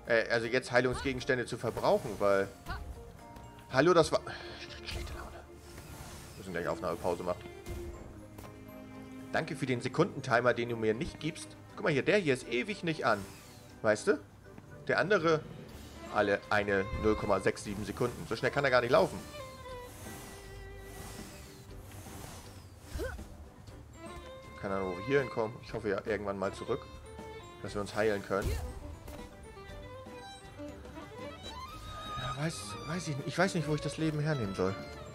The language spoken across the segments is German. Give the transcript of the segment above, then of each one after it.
Also jetzt Heilungsgegenstände zu verbrauchen, weil... Hallo, das war... Ich krieg schlechte Laune. Wir müssen gleich Aufnahmepause machen. Danke für den Sekundentimer, den du mir nicht gibst. Guck mal hier, der hier ist ewig nicht an. Weißt du? Der andere... Alle eine 0,67 Sekunden. So schnell kann er gar nicht laufen. Keine Ahnung, wo wir hier hinkommen. Ich hoffe ja irgendwann mal zurück. Dass wir uns heilen können. Ja, weiß ich nicht. Ich weiß nicht, wo ich das Leben hernehmen soll.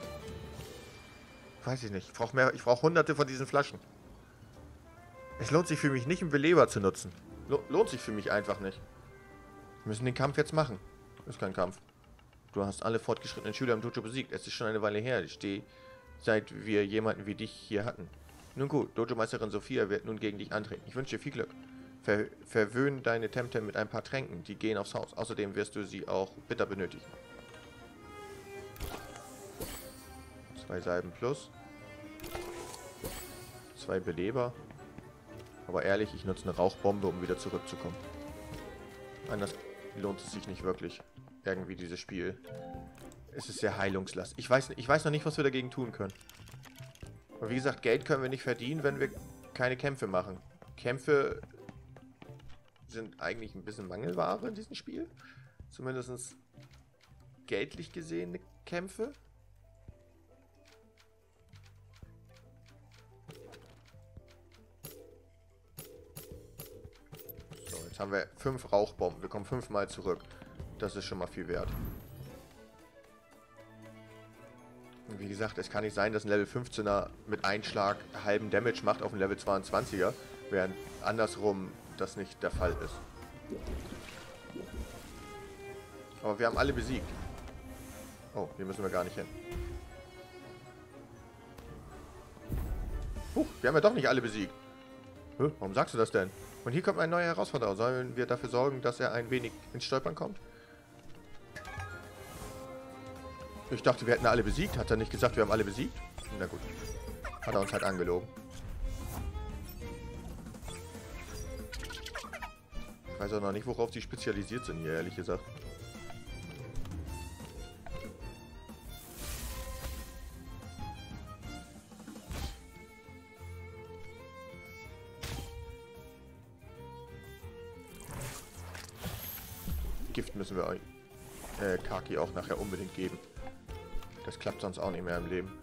Weiß ich nicht. Ich brauche mehr. Ich brauche hunderte von diesen Flaschen. Es lohnt sich für mich nicht, einen Beleber zu nutzen. Lohnt sich für mich einfach nicht. Wir müssen den Kampf jetzt machen. Ist kein Kampf. Du hast alle fortgeschrittenen Schüler im Dojo besiegt. Es ist schon eine Weile her. Ich stehe, seit wir jemanden wie dich hier hatten. Nun gut, Dojo-Meisterin Sophia wird nun gegen dich antreten. Ich wünsche dir viel Glück. Verwöhn deine Temtem mit ein paar Tränken. Die gehen aufs Haus. Außerdem wirst du sie auch bitter benötigen. 2 Salben plus. 2 Beleber. Aber ehrlich, ich nutze eine Rauchbombe, um wieder zurückzukommen. Anders lohnt es sich nicht wirklich. Irgendwie dieses Spiel. Es ist sehr heilungslastig. Ich weiß noch nicht, was wir dagegen tun können. Aber wie gesagt, Geld können wir nicht verdienen, wenn wir keine Kämpfe machen. Kämpfe sind eigentlich ein bisschen Mangelware in diesem Spiel. Zumindest geldlich gesehene Kämpfe. So, jetzt haben wir 5 Rauchbomben. Wir kommen 5-mal zurück. Das ist schon mal viel wert. Und wie gesagt, es kann nicht sein, dass ein Level 15er mit Einschlag halben Damage macht auf ein Level 22er, während andersrum das nicht der Fall ist. Aber wir haben alle besiegt. Oh, hier müssen wir gar nicht hin. Wir haben ja doch nicht alle besiegt. Warum sagst du das denn? Und hier kommt ein neuer Herausforderer. Sollen wir dafür sorgen, dass er ein wenig ins Stolpern kommt? Ich dachte, wir hätten alle besiegt. Hat er nicht gesagt, wir haben alle besiegt? Na gut. Hat er uns halt angelogen. Ich weiß auch noch nicht, worauf sie spezialisiert sind hier, ehrlich gesagt. Gift müssen wir Kaki auch nachher unbedingt geben. Das klappt sonst auch nicht mehr im Leben.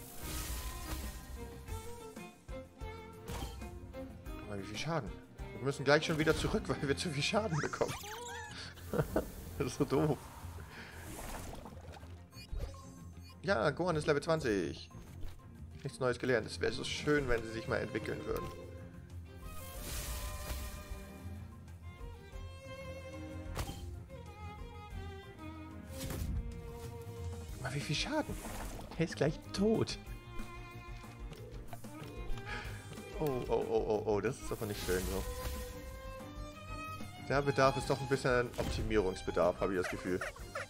Aber wie viel Schaden? Wir müssen gleich schon wieder zurück, weil wir zu viel Schaden bekommen. Das ist so doof. Ja, Gohan ist Level 20. Nichts Neues gelernt. Es wäre so schön, wenn sie sich mal entwickeln würden. Aber wie viel Schaden? Er ist gleich tot. Oh, das ist aber nicht schön so. Der Bedarf ist doch ein bisschen Optimierungsbedarf, habe ich das Gefühl.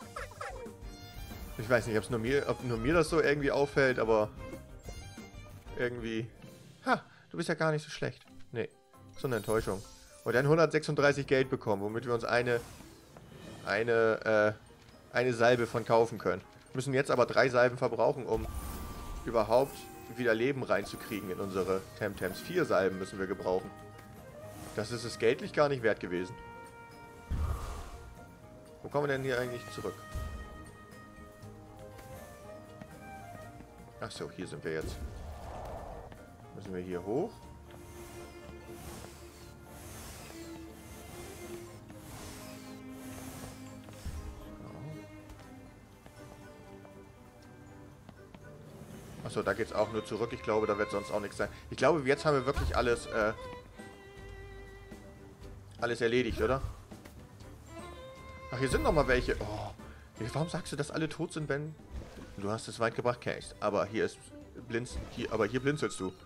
Ich weiß nicht, ob nur mir das so irgendwie auffällt, aber irgendwie... Ha, du bist ja gar nicht so schlecht. Nee, so eine Enttäuschung. Und dann 136 Geld bekommen, womit wir uns eine Salbe von kaufen können. Müssen jetzt aber 3 Salben verbrauchen, um überhaupt wieder Leben reinzukriegen in unsere Temtems. 4 Salben müssen wir gebrauchen. Das ist es geldlich gar nicht wert gewesen. Wo kommen wir denn hier eigentlich zurück? Achso, hier sind wir jetzt. Müssen wir hier hoch? Achso, da geht's auch nur zurück. Ich glaube, da wird sonst auch nichts sein. Ich glaube, jetzt haben wir wirklich alles erledigt, oder? Ach, hier sind noch mal welche. Oh, warum sagst du, dass alle tot sind, wenn... Du hast es weit gebracht, Case. Aber hier blinzelst du.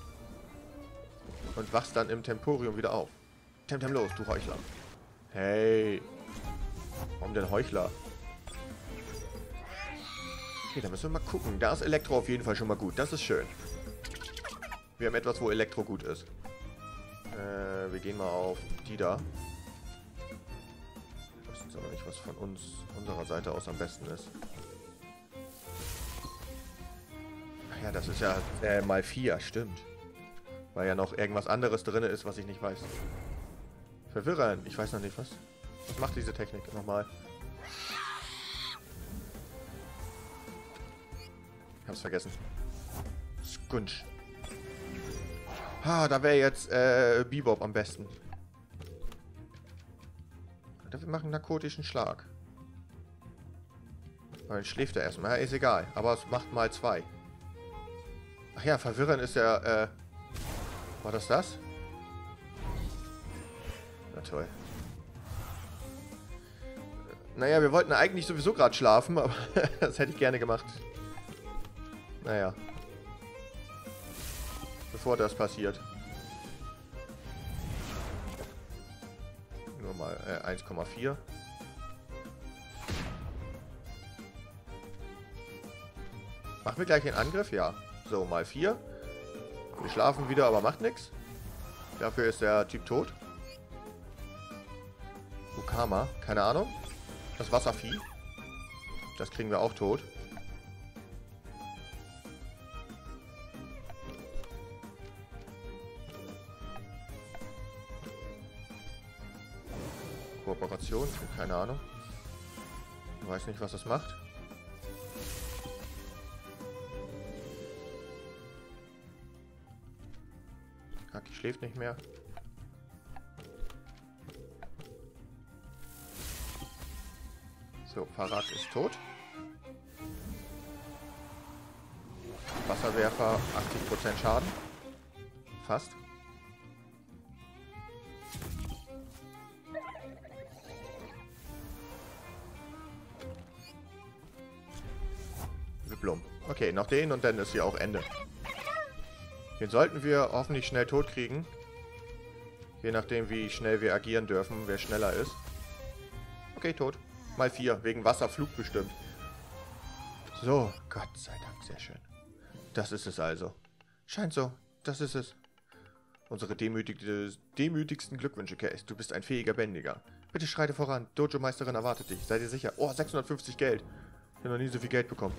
Und wachst dann im Temporium wieder auf. Temtem los, du Heuchler. Hey. Warum denn Heuchler? Okay, dann müssen wir mal gucken. Da ist Elektro auf jeden Fall schon mal gut. Das ist schön. Wir haben etwas, wo Elektro gut ist. Wir gehen mal auf die da. weiß auch noch nicht, was von unserer Seite aus am besten ist. Ach ja, das ist ja mal 4, stimmt. Weil ja noch irgendwas anderes drin ist, was ich nicht weiß. Verwirren, ich weiß noch nicht, was. Was macht diese Technik nochmal? Ich hab's vergessen. Skunsch. Da wäre jetzt Bebop am besten. Wir machen narkotischen Schlag. Dann schläft er erstmal. Ja, ist egal. Aber es macht mal 2. Ach ja, verwirren ist ja, war das das? Na toll. Naja, wir wollten eigentlich sowieso gerade schlafen, aber das hätte ich gerne gemacht. Naja. Bevor das passiert. Nur mal 1,4. Machen wir gleich den Angriff? Ja. So, mal 4. Wir schlafen wieder, aber macht nichts. Dafür ist der Typ tot. Ukama, keine Ahnung. Das Wasservieh. Das kriegen wir auch tot. Kooperation, keine Ahnung. Ich weiß nicht, was das macht. Kaki schläft nicht mehr. So, Farad ist tot. Wasserwerfer, 80% Schaden. Fast. Wiblum. Okay, noch den und dann ist hier auch Ende. Den sollten wir hoffentlich schnell tot kriegen. Je nachdem, wie schnell wir agieren dürfen, wer schneller ist. Okay, tot. Mal 4, wegen Wasserflug bestimmt. So, Gott sei Dank, sehr schön. Das ist es also. Scheint so, das ist es. Unsere demütigsten Glückwünsche, Case. Du bist ein fähiger Bändiger. Bitte schreite voran. Dojo-Meisterin erwartet dich. Seid ihr sicher? Oh, 650 Geld. Ich habe noch nie so viel Geld bekommen.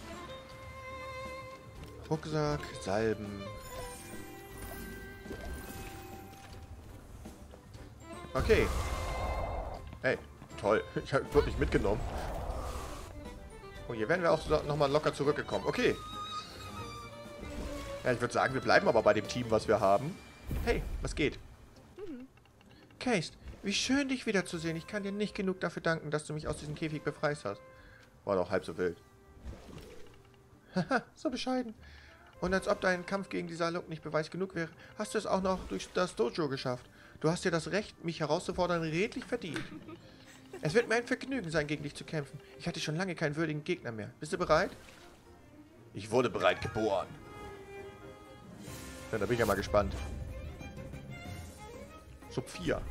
Rucksack, Salben. Okay. Hey, toll. Ich habe wirklich mitgenommen. Oh, hier wären wir auch nochmal locker zurückgekommen. Okay. Ja, ich würde sagen, wir bleiben aber bei dem Team, was wir haben. Hey, was geht? Case, wie schön, dich wiederzusehen. Ich kann dir nicht genug dafür danken, dass du mich aus diesem Käfig befreit hast. War doch halb so wild. Haha, so bescheiden. Und als ob dein Kampf gegen die Saluk nicht Beweis genug wäre, hast du es auch noch durch das Dojo geschafft. Du hast dir das Recht, mich herauszufordern, redlich verdient. Es wird mir ein Vergnügen sein, gegen dich zu kämpfen. Ich hatte schon lange keinen würdigen Gegner mehr. Bist du bereit? Ich wurde bereit geboren. Ja, da bin ich ja mal gespannt. Sub 4.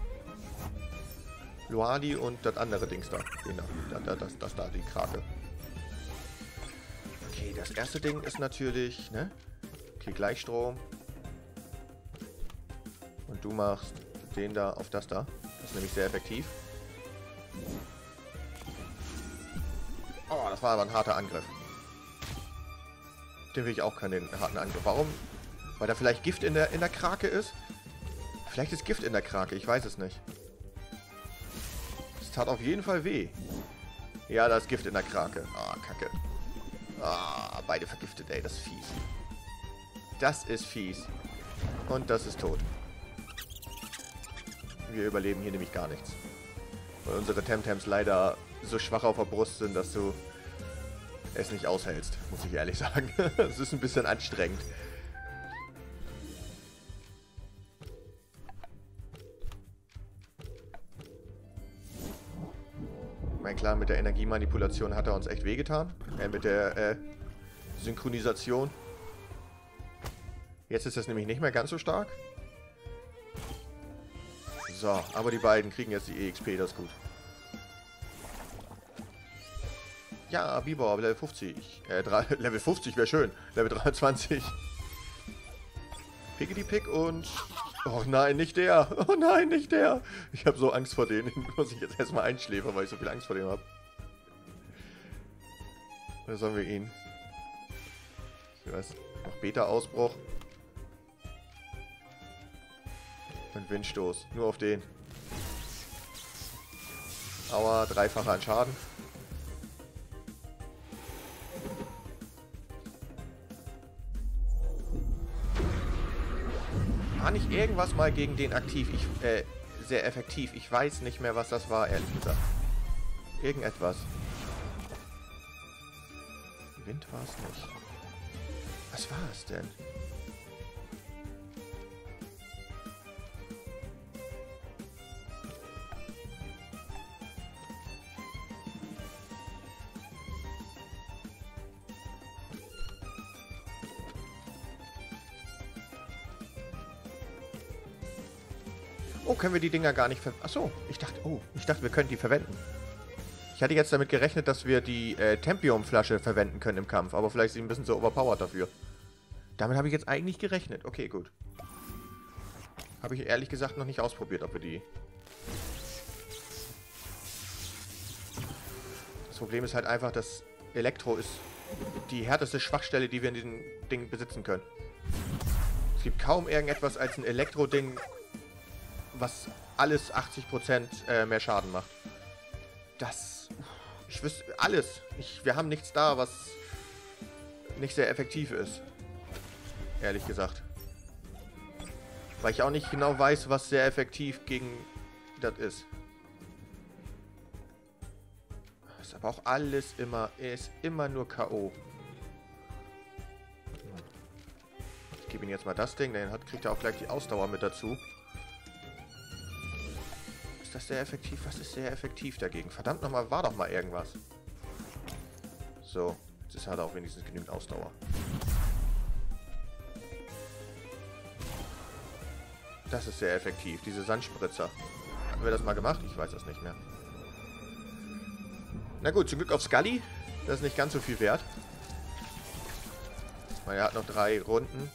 Luadi und das andere Dings da. Genau, das da, die Krake. Okay, das erste Ding ist natürlich, ne? Okay, Gleichstrom. Und du machst den da auf das da. Das ist nämlich sehr effektiv. Oh, das war aber ein harter Angriff. Den will ich auch keinen harten Angriff. Warum? Weil da vielleicht Gift in der Krake ist? Vielleicht ist Gift in der Krake, ich weiß es nicht. Es tat auf jeden Fall weh. Ja, da ist Gift in der Krake. Ah, Kacke. Ah, beide vergiftet, ey, das ist fies. Das ist fies. Und das ist tot. Wir überleben hier nämlich gar nichts. Weil unsere Temtems leider so schwach auf der Brust sind, dass du es nicht aushältst, muss ich ehrlich sagen. Es ist ein bisschen anstrengend. Mein klar, mit der Energiemanipulation hat er uns echt wehgetan. Mit der Synchronisation. Jetzt ist das nämlich nicht mehr ganz so stark. So, aber die beiden kriegen jetzt die EXP, das ist gut. Ja, Biber, Level 50. Level 50 wäre schön. Level 23. Pickety Pick und Oh nein, nicht der. Oh nein, nicht der. Ich habe so Angst vor denen. Muss ich jetzt erstmal einschläfern, weil ich so viel Angst vor dem habe. Oder sollen wir ihn? Ich weiß. Noch Beta-Ausbruch. Und Windstoß. Nur auf den. Aua, dreifacher an Schaden. War nicht irgendwas mal gegen den aktiv? Sehr effektiv. Ich weiß nicht mehr, was das war, ehrlich gesagt. Irgendetwas. Wind war es nicht. Was war es denn? Oh, können wir die Dinger gar nicht verwenden? Achso, ich dachte, wir können die verwenden. Ich hatte jetzt damit gerechnet, dass wir die Tempium-Flasche verwenden können im Kampf, aber vielleicht ist sie ein bisschen so overpowered dafür. Damit habe ich jetzt eigentlich gerechnet. Okay, gut. Habe ich ehrlich gesagt noch nicht ausprobiert, ob wir die... Das Problem ist halt einfach, dass Elektro ist die härteste Schwachstelle, die wir in diesem Ding besitzen können. Es gibt kaum irgendetwas als ein Elektro-Ding, was alles 80% mehr Schaden macht. Das... Ich wüsste... Alles. Wir haben nichts da, was nicht sehr effektiv ist. Ehrlich gesagt. Weil ich auch nicht genau weiß, was sehr effektiv gegen das ist. Ist aber auch alles immer... Er ist immer nur K.O. Ich gebe ihm jetzt mal das Ding, dann kriegt er auch gleich die Ausdauer mit dazu. Ist das sehr effektiv? Was ist sehr effektiv dagegen? Verdammt nochmal, war doch mal irgendwas. So, jetzt hat er auch wenigstens genügend Ausdauer. Das ist sehr effektiv, diese Sandspritzer. Hatten wir das mal gemacht? Ich weiß das nicht mehr. Na gut, zum Glück auf Scully. Das ist nicht ganz so viel wert. Weil er hat noch 3 Runden.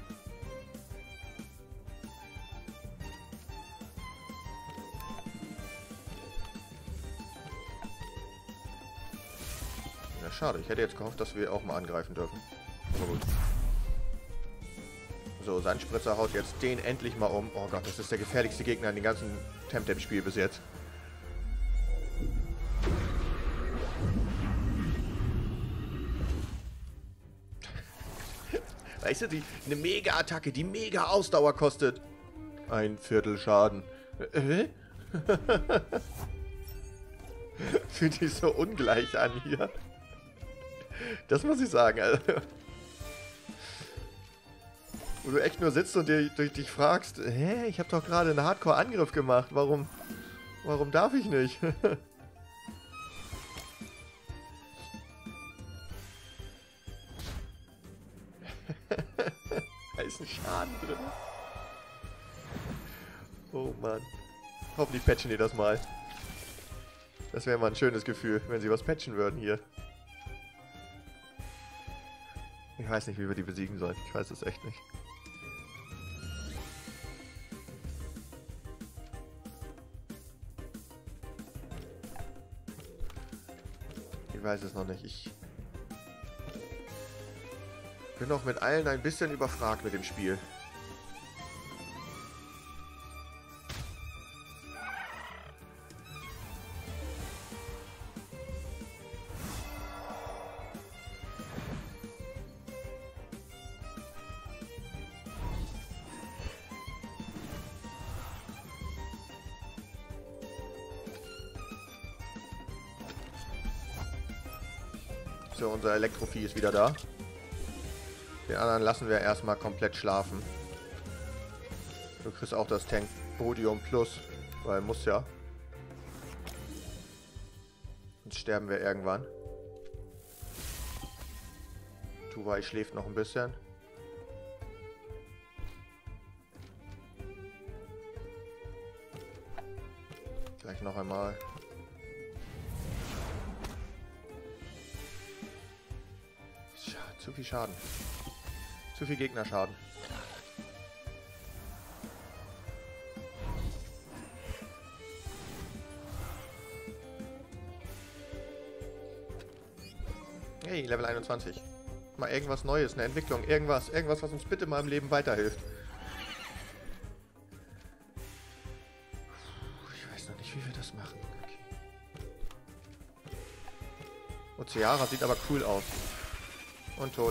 Ja, schade. Ich hätte jetzt gehofft, dass wir auch mal angreifen dürfen. Aber gut. So, Sandspritzer haut jetzt den endlich mal um. Oh Gott, das ist der gefährlichste Gegner in dem ganzen Temtem-Spiel bis jetzt. Weißt du, eine Mega-Attacke, die mega Ausdauer kostet. 1/4 Schaden. Fühlt sich so ungleich an hier. Das muss ich sagen, also. Wo du echt nur sitzt und dich fragst, hä, ich habe doch gerade einen Hardcore-Angriff gemacht, warum darf ich nicht? Da ist ein Schaden drin. Oh Mann. Hoffentlich patchen die das mal. Das wäre mal ein schönes Gefühl, wenn sie was patchen würden hier. Ich weiß nicht, wie wir die besiegen sollen. Ich weiß es echt nicht. Ich weiß es noch nicht. Ich bin noch mit allen ein bisschen überfragt mit dem Spiel. So, unser Elektrovieh ist wieder da. Den anderen lassen wir erstmal komplett schlafen. Du kriegst auch das Tank Podium Plus, weil muss ja. Sonst sterben wir irgendwann. Tuwai schläft noch ein bisschen. Gleich noch einmal. Zu viel Schaden. Zu viel Gegnerschaden. Hey, Level 21. Mal irgendwas Neues, eine Entwicklung, irgendwas. Irgendwas, was uns bitte mal im Leben weiterhilft. Ich weiß noch nicht, wie wir das machen. Okay. Oceara sieht aber cool aus. Und tot.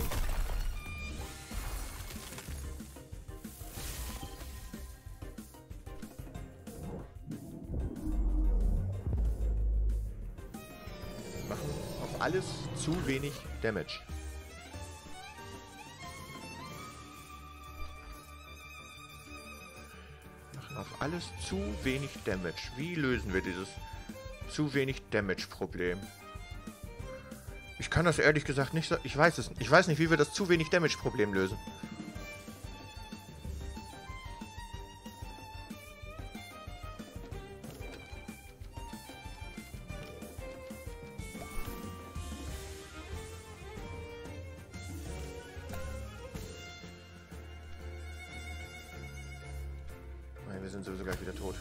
Machen auf alles zu wenig Damage. Machen auf alles zu wenig Damage. Wie lösen wir dieses zu wenig Damage-Problem? Ich kann das ehrlich gesagt nicht sagen. Ich weiß es nicht. Ich weiß nicht, wie wir das zu wenig Damage-Problem lösen. Nein, wir sind sowieso gleich wieder tot.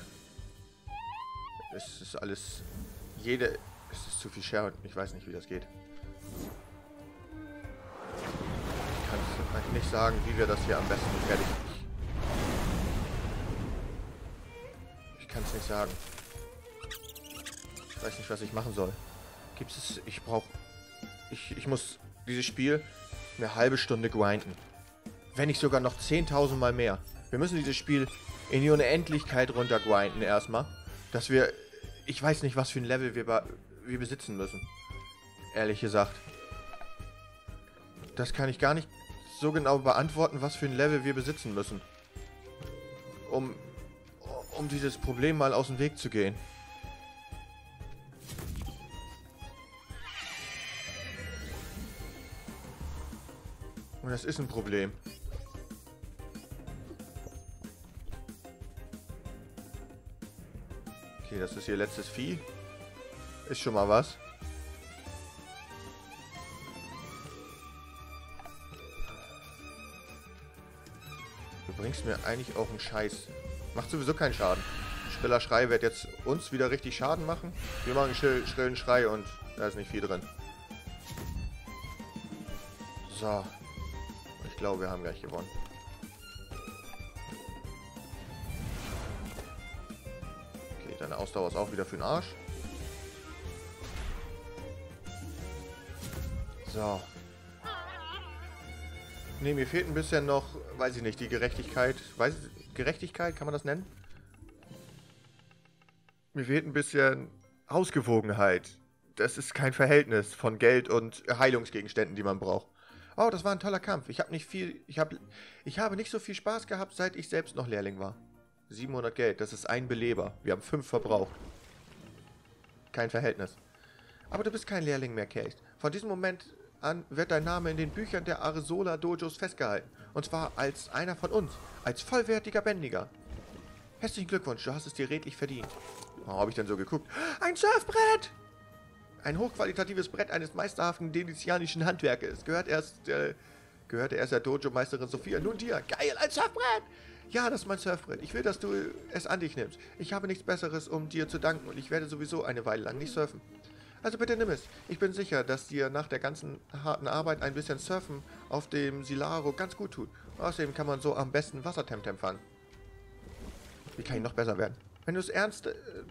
Es ist alles... Es ist zu viel Share und ich weiß nicht, wie das geht. Ich kann es eigentlich nicht sagen, wie wir das hier am besten fertig... Ich kann es nicht sagen. Ich weiß nicht, was ich machen soll. Gibt es... Ich muss dieses Spiel eine halbe Stunde grinden. Wenn nicht sogar noch 10.000 Mal mehr. Wir müssen dieses Spiel in die Unendlichkeit runter grinden erstmal. Dass wir... Ich weiß nicht, was für ein Level wir besitzen müssen. Ehrlich gesagt. Das kann ich gar nicht so genau beantworten, was für ein Level wir besitzen müssen. Um dieses Problem mal aus dem Weg zu gehen. Und das ist ein Problem. Okay, das ist ihr letztes Vieh. Ist schon mal was. Du bringst mir eigentlich auch einen Scheiß. Macht sowieso keinen Schaden. Schriller Schrei wird jetzt uns wieder richtig Schaden machen. Wir machen einen schrillen Schrei und da ist nicht viel drin. So. Ich glaube, wir haben gleich gewonnen. Okay, deine Ausdauer ist auch wieder für den Arsch. So. Ne, mir fehlt ein bisschen noch, weiß ich nicht, die Gerechtigkeit. Gerechtigkeit, kann man das nennen? Mir fehlt ein bisschen Ausgewogenheit. Das ist kein Verhältnis von Geld und Heilungsgegenständen, die man braucht. Oh, das war ein toller Kampf. Ich habe nicht so viel Spaß gehabt, seit ich selbst noch Lehrling war. 700 Geld, das ist ein Beleber. Wir haben 5 verbraucht. Kein Verhältnis. Aber du bist kein Lehrling mehr, Case. Von diesem Moment an wird dein Name in den Büchern der Aresola Dojos festgehalten. Und zwar als einer von uns. Als vollwertiger Bändiger. Herzlichen Glückwunsch, du hast es dir redlich verdient. Oh, habe ich denn so geguckt? Ein Surfbrett! Ein hochqualitatives Brett eines meisterhaften delizianischen Handwerkes. Gehörte erst der Dojo-Meisterin Sophia. Nun dir. Geil, ein Surfbrett! Ja, das ist mein Surfbrett. Ich will, dass du es an dich nimmst. Ich habe nichts Besseres, um dir zu danken und ich werde sowieso eine Weile lang nicht surfen. Also bitte nimm es. Ich bin sicher, dass dir nach der ganzen harten Arbeit ein bisschen Surfen auf dem Silaro ganz gut tut. Außerdem kann man so am besten Wassertemtem fangen. Wie kann ich noch besser werden? Wenn du es ernst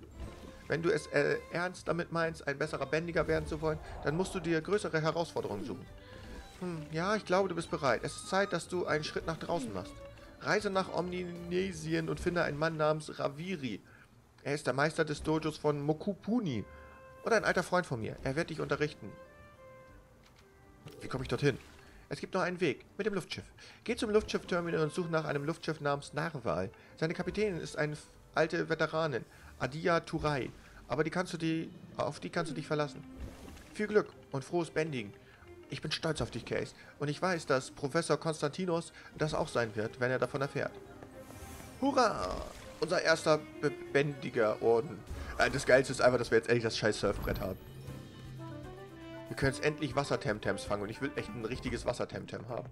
damit meinst, ein besserer Bändiger werden zu wollen, dann musst du dir größere Herausforderungen suchen. Ja, ich glaube, du bist bereit. Es ist Zeit, dass du einen Schritt nach draußen machst. Reise nach Omninesien und finde einen Mann namens Raviri. Er ist der Meister des Dojos von Mokupuni. Oder ein alter Freund von mir. Er wird dich unterrichten. Wie komme ich dorthin? Es gibt nur einen Weg. Mit dem Luftschiff. Geh zum Luftschiffterminal und such nach einem Luftschiff namens Narwal. Seine Kapitänin ist eine alte Veteranin. Adia Turai. Aber auf die kannst du dich verlassen. Viel Glück und frohes Bändigen. Ich bin stolz auf dich, Case. Und ich weiß, dass Professor Konstantinos das auch sein wird, wenn er davon erfährt. Hurra! Unser erster bändiger Orden. Das Geilste ist einfach, dass wir jetzt endlich das scheiß Surfbrett haben. Wir können jetzt endlich Wassertemtems fangen und ich will echt ein richtiges Wassertemtem haben.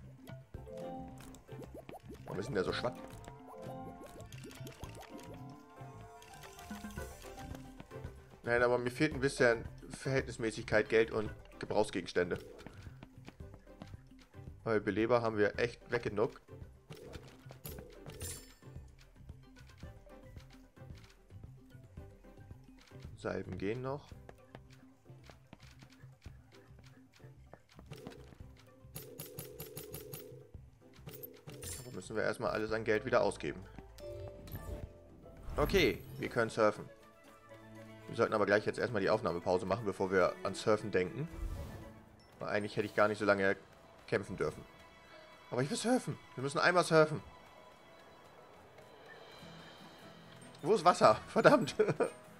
Warum ist denn der so schwatt? Nein, aber mir fehlt ein bisschen Verhältnismäßigkeit, Geld und Gebrauchsgegenstände. Weil Beleber haben wir echt weggenuckt. Salben gehen noch. Aber müssen wir erstmal alles an Geld wieder ausgeben. Okay, wir können surfen. Wir sollten aber gleich jetzt erstmal die Aufnahmepause machen, bevor wir an Surfen denken. Weil eigentlich hätte ich gar nicht so lange kämpfen dürfen. Aber ich will surfen. Wir müssen einmal surfen. Wo ist Wasser? Verdammt. Wir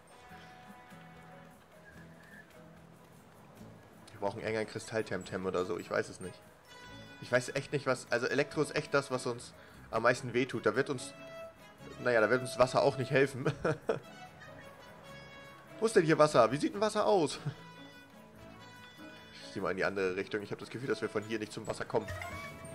brauchen enger ein Kristalltemtem oder so. Ich weiß es nicht. Ich weiß echt nicht, was... Also Elektro ist echt das, was uns am meisten wehtut. Da wird uns... Naja, da wird uns Wasser auch nicht helfen. Wo ist denn hier Wasser? Wie sieht denn Wasser aus? Ich gehe mal in die andere Richtung. Ich habe das Gefühl, dass wir von hier nicht zum Wasser kommen.